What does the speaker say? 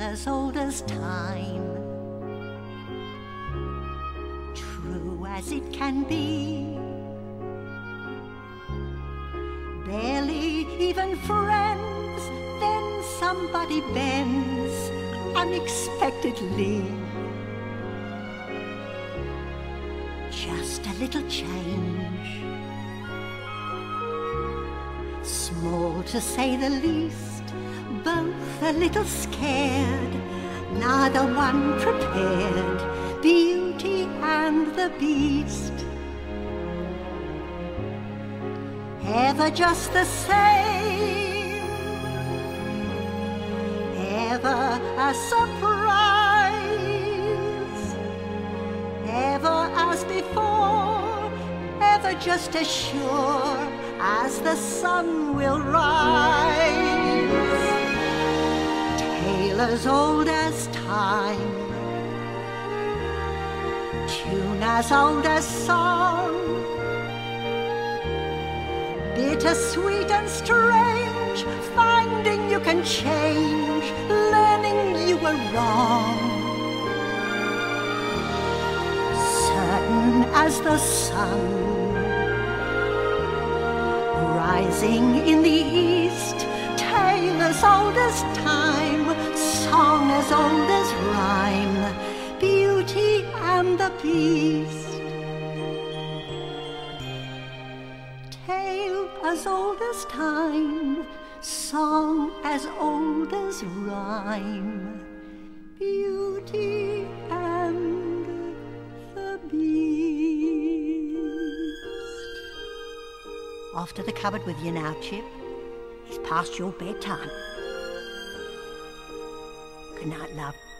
as old as time, true as it can be. Barely even friends, then somebody bends unexpectedly. Just a little change, small to say the least, both a little scared, neither one prepared, Beauty and the Beast. Ever just the same, ever a surprise, ever as before, ever just as sure as the sun will rise. Tale as old as time, tune as old as song, bitter-sweet and strange, finding you can change, learning you were wrong. Certain as the sun, rising in the east, tale as old as time, song as old as rhyme, Beauty and the Beast. Tale as old as time, song as old as rhyme, Beauty and the Beast. Off to the cupboard with you now, Chip. It's past your bedtime. Good night, love.